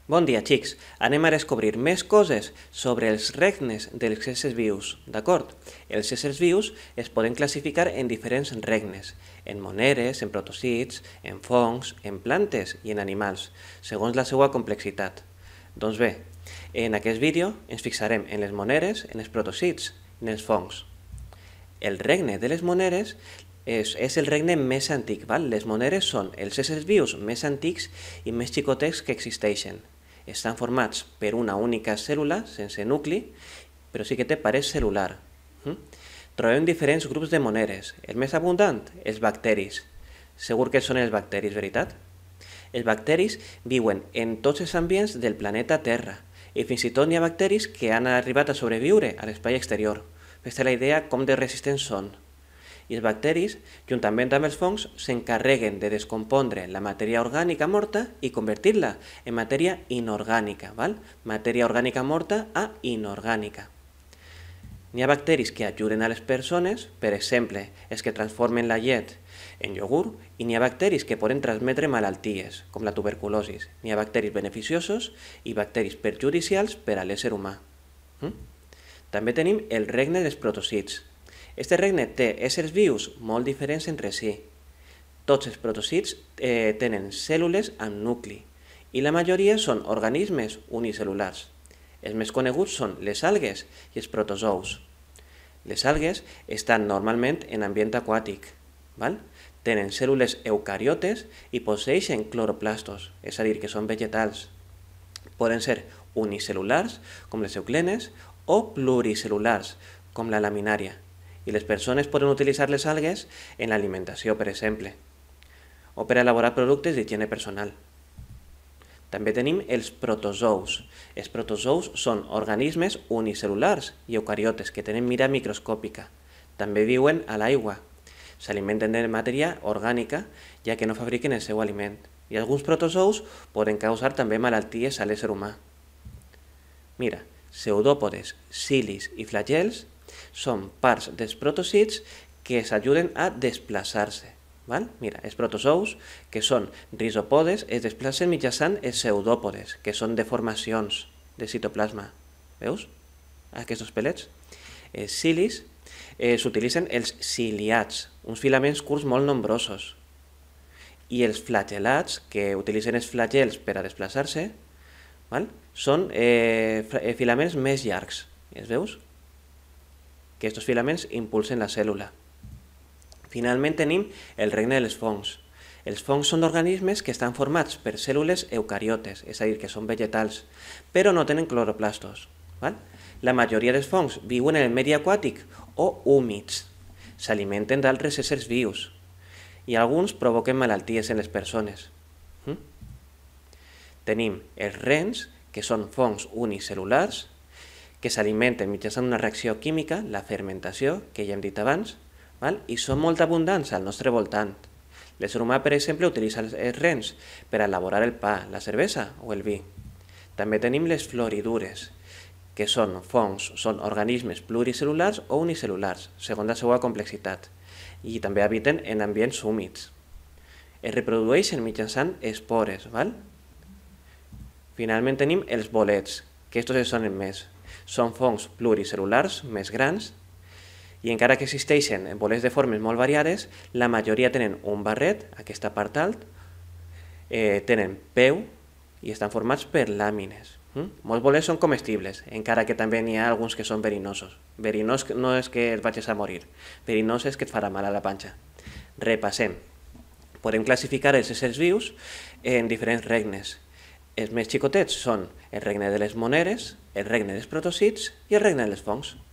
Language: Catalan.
Bon dia, xics. Anem a descobrir més coses sobre els regnes dels éssers vius, d'acord? Els éssers vius es poden classificar en diferents regnes, en moneres, en protocists, en fongs, en plantes i en animals, segons la seva complexitat. Doncs bé, en aquest vídeo ens fixarem en les moneres, en els protocists i en els fongs. El regne de les moneres és el regne més antic, val? Les moneres són els éssers vius més antics i més xicotets que existeixen. Estan formats per una única cèl·lula, sense nucli, però sí que té paret cel·lular. Trobem diferents grups de moneres. El més abundant, els bacteris. Segur que són els bacteris, veritat? Els bacteris viuen en tots els ambients del planeta Terra i fins i tot n'hi ha bacteris que han arribat a sobreviure a l'espai exterior. Fes-te la idea com de resistents són. I els bacteris, juntament amb els fongs, s'encarreguen de descompondre la matèria orgànica morta i convertir-la en matèria inorgànica, val? Matèria orgànica morta a inorgànica. N'hi ha bacteris que ajuden a les persones, per exemple, els que transformen la llet en iogurt, i n'hi ha bacteris que poden transmetre malalties, com la tuberculosi. N'hi ha bacteris beneficiosos i bacteris perjudicials per a l'ésser humà. També tenim el regne dels protocists. Este regne té éssers vius molt diferents entre si. Tots els protocists tenen cèl·lules amb nucli i la majoria són organismes unicel·lulars. Els més coneguts són les algues i els protozous. Les algues estan normalment en ambient aquàtic. Tenen cèl·lules eucariotes i posseeixen cloroplastos, és a dir, que són vegetals. Poden ser unicel·lulars, com les euclenes, o pluricel·lulars, com la laminària. I les persones poden utilitzar les algues en l'alimentació, per exemple, o per elaborar productes d'higiene personal. També tenim els protozous. Els protozous són organismes unicel·lulars i eucariotes que tenen mira microscòpica. També viuen a l'aigua. S'alimenten de matèria orgànica, ja que no fabriquen el seu aliment. I alguns protozous poden causar també malalties a l'ésser humà. Mira, pseudòpodes, cilis i flagels són parts dels protocists que s'ajuden a desplaçar-se. Mira, els protozous, que són rizopodes, es desplacen mitjançant els pseudòpodes, que són deformacions del citoplasma. Veus? Aquests pelets. Els cilis s'utilitzen els ciliats, uns filaments curts molt nombrosos. I els flagel·lats, que utilitzen els flagels per a desplaçar-se, són filaments més llargs. Els veus? Que aquests filaments impulsen la cèl·lula. Finalment tenim el regne dels fongs. Els fongs són organismes que estan formats per cèl·lules eucariotes, és a dir, que són vegetals, però no tenen cloroplastos. La majoria dels fongs viuen en el medi aquàtic o húmids. S'alimenten d'altres éssers vius i alguns provoquen malalties en les persones. Tenim els rens, que són fongs unicel·lulars, que s'alimenten mitjançant una reacció química, la fermentació, que ja hem dit abans, i són molt abundants al nostre voltant. L'ésser humà, per exemple, utilitza els rens per elaborar el pa, la cervesa o el vi. També tenim les floridures, que són fongs, són organismes pluricel·lulars o unicel·lulars, segons la seva complexitat, i també habiten en ambients húmids. Es reprodueixen mitjançant espores. Finalment tenim els bolets, que estos es sonen més. Són fongs pluricel·lulars més grans i encara que existeixen bolets de formes molt variades, la majoria tenen un barret, aquesta part alt, tenen peu i estan formats per làmines. Molts bolets són comestibles, encara que també n'hi ha alguns que són verinosos. Verinós no és que et vagis a morir, verinós és que et farà mal a la panxa. Repassem. Podem classificar els éssers vius en diferents regnes. Els més xicotets són el regne de les moneres, el regne dels protocists i el regne dels fongs.